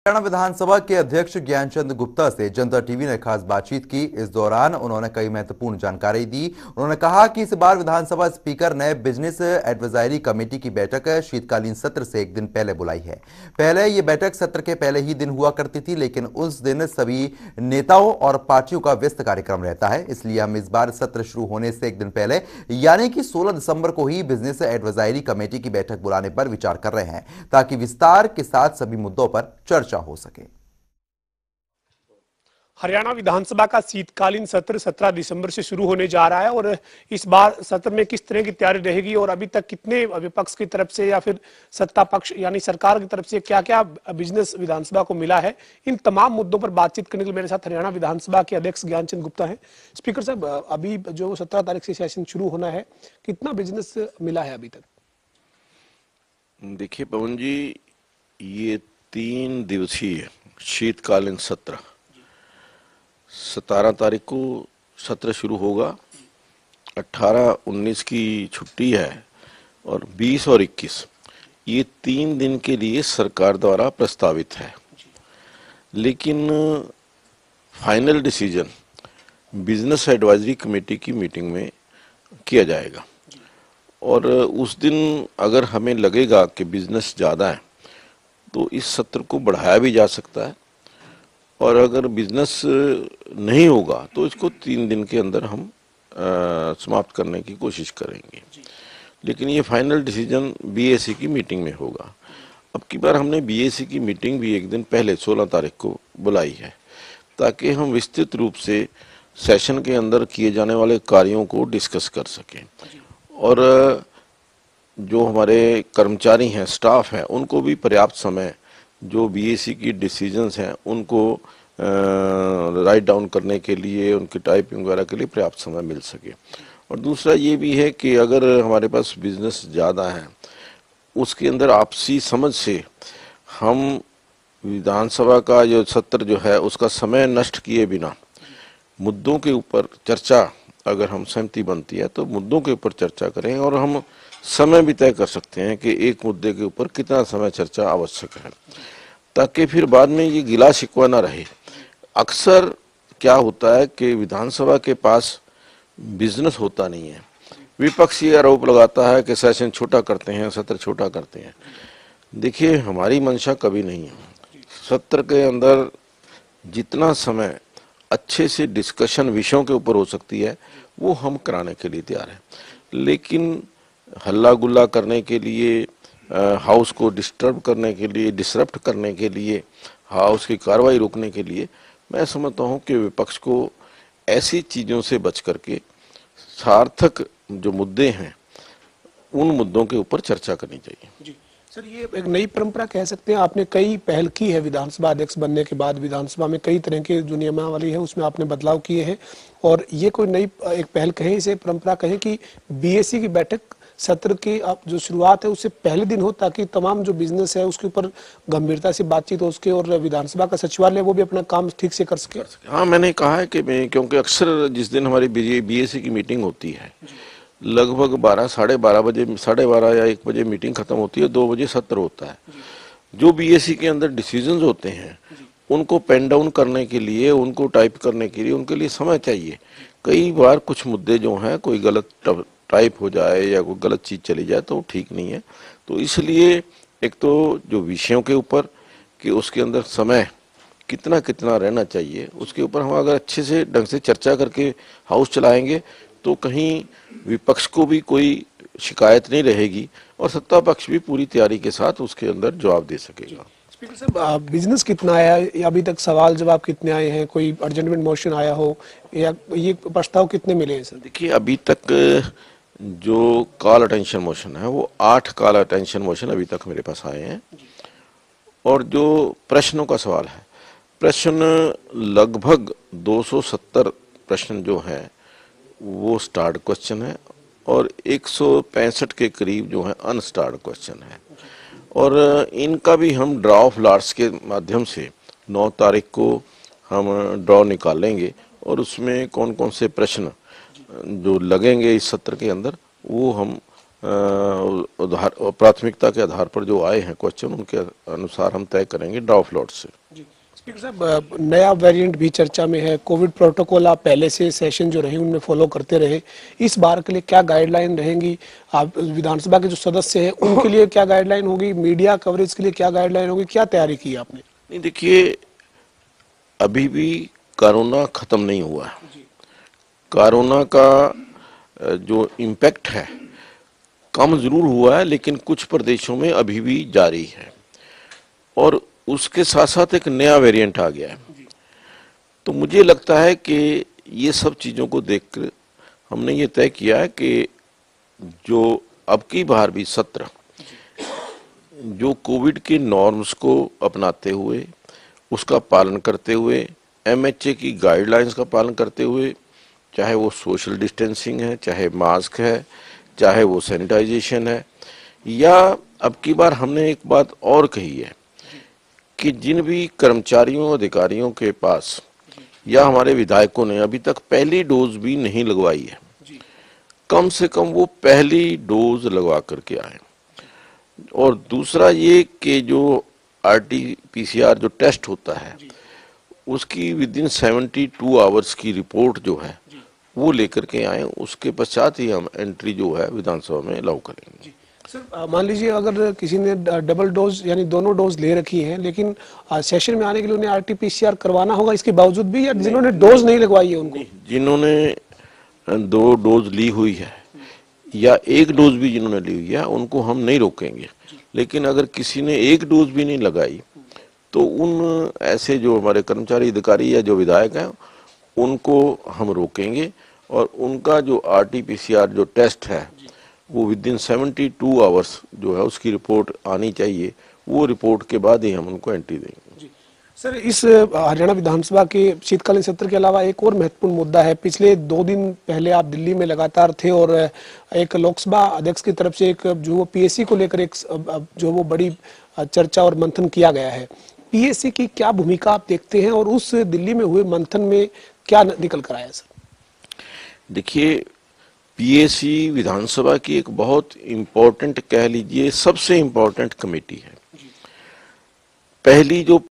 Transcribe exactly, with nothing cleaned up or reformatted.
हरियाणा विधानसभा के अध्यक्ष ज्ञानचंद गुप्ता से जनता टीवी ने खास बातचीत की। इस दौरान उन्होंने कई महत्वपूर्ण जानकारी दी। उन्होंने कहा कि इस बार विधानसभा स्पीकर ने बिजनेस एडवाइजरी कमेटी की बैठक शीतकालीन सत्र से एक दिन पहले बुलाई है। पहले यह बैठक सत्र के पहले ही दिन हुआ करती थी, लेकिन उस दिन सभी नेताओं और पार्टियों का व्यस्त कार्यक्रम रहता है। इसलिए हम इस बार सत्र शुरू होने से एक दिन पहले यानी कि सोलह दिसंबर को ही बिजनेस एडवाइजरी कमेटी की बैठक बुलाने पर विचार कर रहे हैं, ताकि विस्तार के साथ सभी मुद्दों पर चर्चा हो सके। हरियाणा विधानसभा का शीतकालीन सत्र सत्रह दिसंबर से शुरू होने जा रहा है और इस बार सत्र में किस तरह की तैयारी रहेगी और अभी तक कितने विपक्ष की तरफ से या फिर सत्ता पक्ष यानी सरकार की तरफ से क्या क्या बिजनेस विधानसभा को मिला है, इन तमाम मुद्दों पर बातचीत करने के लिए मेरे साथ हरियाणा विधानसभा के अध्यक्ष ज्ञानचंद गुप्ता हैं। स्पीकर साहब, अभी जो सत्रह तारीख से सेशन शुरू होना है, कितना बिजनेस मिला है अभी तक? देखिए पवन जी, ये तीन दिवसीय शीतकालीन सत्र सतारह तारीख को सत्र शुरू होगा। अठारह उन्नीस की छुट्टी है और बीस और इक्कीस ये तीन दिन के लिए सरकार द्वारा प्रस्तावित है, लेकिन final decision business advisory committee की मीटिंग में किया जाएगा। और उस दिन अगर हमें लगेगा कि बिजनेस ज़्यादा है तो इस सत्र को बढ़ाया भी जा सकता है, और अगर बिजनेस नहीं होगा तो इसको तीन दिन के अंदर हम आ, समाप्त करने की कोशिश करेंगे। लेकिन ये फाइनल डिसीजन बीएसी की मीटिंग में होगा। अब की बार हमने बीएसी की मीटिंग भी एक दिन पहले सोलह तारीख को बुलाई है, ताकि हम विस्तृत रूप से सेशन के अंदर किए जाने वाले कार्यों को डिस्कस कर सकें और जो हमारे कर्मचारी हैं, स्टाफ हैं, उनको भी पर्याप्त समय जो बीएसी की डिसीजंस हैं उनको राइट डाउन करने के लिए, उनकी टाइपिंग वगैरह के लिए पर्याप्त समय मिल सके। और दूसरा ये भी है कि अगर हमारे पास बिजनेस ज़्यादा है, उसके अंदर आपसी समझ से हम विधानसभा का जो सत्र जो है उसका समय नष्ट किए बिना मुद्दों के ऊपर चर्चा, अगर हम सहमति बनती है तो मुद्दों के ऊपर चर्चा करें और हम समय भी तय कर सकते हैं कि एक मुद्दे के ऊपर कितना समय चर्चा आवश्यक है, ताकि फिर बाद में ये गिला शिकवा ना रहे। अक्सर क्या होता है कि विधानसभा के पास बिजनेस होता नहीं है, विपक्ष ये आरोप लगाता है कि सेशन छोटा करते हैं, सत्र छोटा करते हैं। देखिए, हमारी मंशा कभी नहीं है। सत्र के अंदर जितना समय अच्छे से डिस्कशन विषयों के ऊपर हो सकती है वो हम कराने के लिए तैयार हैं, लेकिन हल्ला गुल्ला करने के लिए, हाउस को डिस्टर्ब करने के लिए, डिसरप्ट करने के लिए, हाउस की कार्रवाई रोकने के लिए मैं समझता हूं कि विपक्ष को ऐसी चीज़ों से बच करके सार्थक जो मुद्दे हैं उन मुद्दों के ऊपर चर्चा करनी चाहिए। जी सर, ये एक नई परंपरा कह सकते हैं। आपने कई पहल की है विधानसभा अध्यक्ष बनने के बाद, विधानसभा में कई तरह के जो नियमावली है उसमें आपने बदलाव किए हैं, और ये कोई नई एक पहल कहें, इसे परंपरा कहें कि बीएसी की बैठक सत्र की आप जो शुरुआत है उससे पहले दिन हो, ताकि तमाम जो बिजनेस है उसके ऊपर गंभीरता से बातचीत हो सके और विधानसभा का सचिवालय वो भी अपना काम ठीक से कर सके। हाँ, मैंने कहा है कि मैं, क्योंकि अक्सर जिस दिन हमारी बीएसी की मीटिंग होती है लगभग बारह साढ़े बारह बजे साढ़े बारह या एक बजे मीटिंग खत्म होती है, दो बजे सत्र होता है। जो बीएसी के अंदर डिसीजंस होते हैं उनको पेन डाउन करने के लिए, उनको टाइप करने के लिए उनके लिए समय चाहिए। कई बार कुछ मुद्दे जो हैं कोई गलत टाइप हो जाए या कोई गलत चीज़ चली जाए तो ठीक नहीं है। तो इसलिए एक तो जो विषयों के ऊपर कि उसके अंदर समय कितना कितना रहना चाहिए, उसके ऊपर हम अगर अच्छे से ढंग से चर्चा करके हाउस चलाएंगे तो कहीं विपक्ष को भी कोई शिकायत नहीं रहेगी और सत्ता पक्ष भी पूरी तैयारी के साथ उसके अंदर जवाब दे सकेगा। स्पीकर साहब, बिजनेस कितना आया है, अभी तक सवाल जवाब कितने आए हैं, कोई अर्जेंटमेंट मोशन आया हो, या ये प्रस्ताव कितने मिले हैं सर? देखिए, अभी तक जो कॉल अटेंशन मोशन है वो आठ कॉल अटेंशन मोशन अभी तक मेरे पास आए हैं, और जो प्रश्नों का सवाल है, प्रश्न लगभग दो सौ सत्तर प्रश्न जो हैं वो स्टार्ड क्वेश्चन है और एक सौ पैंसठ के करीब जो है अनस्टार्ड क्वेश्चन है। और इनका भी हम ड्रॉ ऑफ लॉट्स के माध्यम से नौ तारीख को हम ड्रॉ निकालेंगे और उसमें कौन कौन से प्रश्न जो लगेंगे इस सत्र के अंदर वो हम उधार प्राथमिकता के आधार पर जो आए हैं क्वेश्चन, उनके अनुसार हम तय करेंगे ड्राफ्ट लॉट से। स्पीकर साहब, नया वेरिएंट भी चर्चा में है। कोविड प्रोटोकॉल आप पहले से सेशन जो रहे उनमें फॉलो करते रहे, इस बार के लिए क्या गाइडलाइन रहेंगी? आप विधानसभा के जो सदस्य हैं उनके लिए क्या गाइडलाइन होगी? मीडिया कवरेज के लिए क्या गाइडलाइन होगी? क्या तैयारी की है आपने? नहीं, देखिए, अभी भी कोरोना खत्म नहीं हुआ है। कोरोना का जो इम्पैक्ट है कम जरूर हुआ है, लेकिन कुछ प्रदेशों में अभी भी जारी है, और उसके साथ साथ एक नया वेरिएंट आ गया है। तो मुझे लगता है कि ये सब चीज़ों को देखकर हमने ये तय किया है कि जो अब की बार भी सत्र जो कोविड के नॉर्म्स को अपनाते हुए, उसका पालन करते हुए, एमएचए की गाइडलाइंस का पालन करते हुए, चाहे वो सोशल डिस्टेंसिंग है, चाहे मास्क है, चाहे वो सैनिटाइजेशन है, या अब की बार हमने एक बात और कही है कि जिन भी कर्मचारियों अधिकारियों के पास या हमारे विधायकों ने अभी तक पहली डोज भी नहीं लगवाई है, कम से कम वो पहली डोज लगवा करके आए। और दूसरा ये कि जो आरटीपीसीआर जो टेस्ट होता है उसकी within seventy two hours की रिपोर्ट जो है वो लेकर के आए, उसके पश्चात ही हम एंट्री जो है विधानसभा में अलाउ करेंगे। सर, मान लीजिए अगर किसी ने डबल डोज यानी दोनों डोज ले रखी हैं, लेकिन सेशन में आने के लिए उन्हें आरटीपीसीआर करवाना होगा इसके बावजूद भी, या जिन्होंने डोज नहीं लगवाई है उनको? जिन्होंने दो डोज ली हुई है या एक डोज भी जिन्होंने ली हुई है उनको हम नहीं रोकेंगे, लेकिन अगर किसी ने एक डोज भी नहीं लगाई तो उन ऐसे जो हमारे कर्मचारी अधिकारी या जो विधायक हैं उनको हम रोकेंगे, और उनका जो आरटीपीसीआर जो टेस्ट है वो within seventy two hours जो है उसकी रिपोर्ट आनी चाहिए। वो रिपोर्ट के बाद ही हम उनको एंट्री देंगे। सर, इस हरियाणा विधानसभा के शीतकालीन सत्र के अलावा एक और महत्वपूर्ण मुद्दा है। पिछले दो दिन पहले आप दिल्ली में लगातार थे और एक लोकसभा अध्यक्ष की तरफ से एक जो वो पीएससी को लेकर एक जो वो बड़ी चर्चा और मंथन किया गया है। पीएससी की क्या भूमिका आप देखते हैं और उस दिल्ली में हुए मंथन में क्या निकल कर आया? सर, देखिए, पीएससी विधानसभा की एक बहुत इम्पोर्टेंट, कह लीजिए सबसे इम्पोर्टेंट कमेटी है। पहली जो